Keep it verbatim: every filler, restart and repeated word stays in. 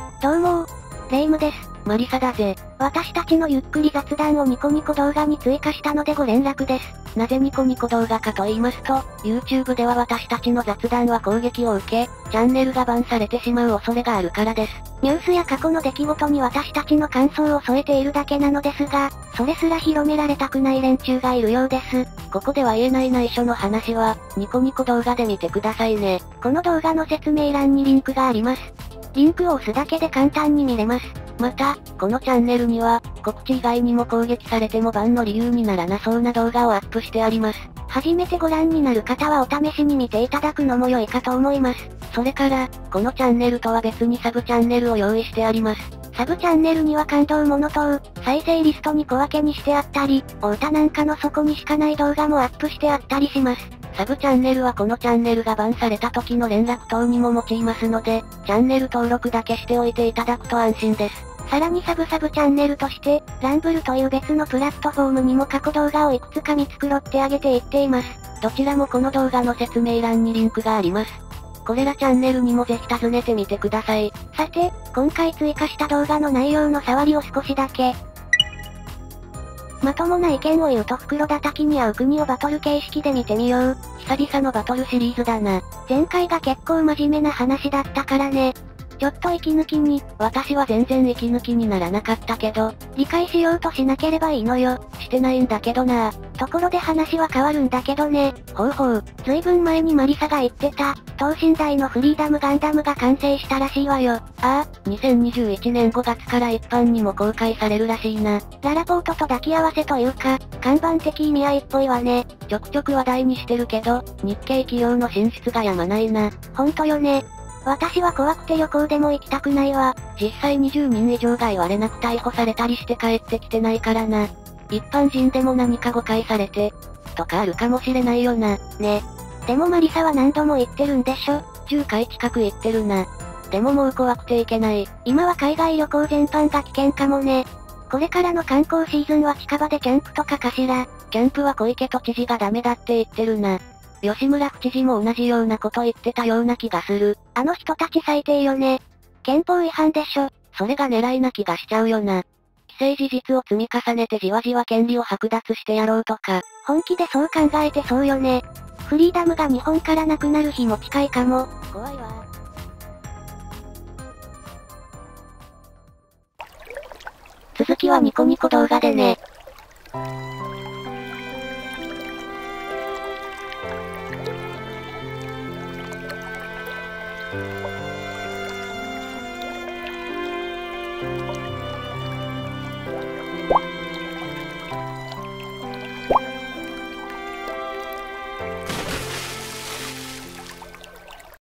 どうもー。レイムです。 マリサだぜ。 私たちのゆっくり雑談をニコニコ動画に追加したのでご連絡です。 なぜニコニコ動画かと言いますと、YouTube では私たちの雑談は攻撃を受け、チャンネルがバンされてしまう恐れがあるからです。 ニュースや過去の出来事に私たちの感想を添えているだけなのですが、それすら広められたくない連中がいるようです。 ここでは言えない内緒の話は、ニコニコ動画で見てくださいね。 この動画の説明欄にリンクがあります。リンクを押すだけで簡単に見れます。 また、このチャンネルには、告知以外にも攻撃されてもバンの理由にならなそうな動画をアップしてあります。 初めてご覧になる方はお試しに見ていただくのも良いかと思います。 それから、このチャンネルとは別にサブチャンネルを用意してあります。 サブチャンネルには感動モノ等、再生リストに小分けにしてあったり、お歌なんかの底にしかない動画もアップしてあったりします。 サブチャンネルはこのチャンネルがバンされた時の連絡等にも用いますので、チャンネル登録だけしておいていただくと安心です。 さらにサブサブチャンネルとして、ランブルという別のプラットフォームにも過去動画をいくつか見繕ってあげていっています。 どちらもこの動画の説明欄にリンクがあります。これらチャンネルにもぜひ訪ねてみてください。 さて、今回追加した動画の内容の触りを少しだけ。まともな意見を言うと袋叩きに合う国をバトル形式で見てみよう。 久々のバトルシリーズだな。 前回が結構真面目な話だったからね。ちょっと息抜きに、 私は全然息抜きにならなかったけど、 理解しようとしなければいいのよ。 してないんだけどな。 ところで話は変わるんだけどね。 ほうほう。 ずいぶん前にマリサが言ってた、等身大のフリーダムガンダムが完成したらしいわよ。 ああ、にせんにじゅういちねんごがつから一般にも公開されるらしいな。 ララポートと抱き合わせというか、看板的意味合いっぽいわね。 ちょくちょく話題にしてるけど、日系企業の進出がやまないな。 ほんとよね。私は怖くて旅行でも行きたくないわ。 実際にじゅうにん以上が言われなく逮捕されたりして帰ってきてないからな。一般人でも何か誤解されて、とかあるかもしれないよな。 ね。でもマリサは何度も言ってるんでしょ。 じゅっかい近く行ってるな。でももう怖くて行けない。 今は海外旅行全般が危険かもね。これからの観光シーズンは近場でキャンプとかかしら。 キャンプは小池都知事がダメだって言ってるな。吉村府知事も同じようなこと言ってたような気がする。 あの人たち最低よね。憲法違反でしょ。 それが狙いな気がしちゃうよな。既成事実を積み重ねてじわじわ権利を剥奪してやろうとか。 本気でそう考えてそうよね。フリーダムが日本からなくなる日も近いかも。 怖いわ。 続きはニコニコ動画でね。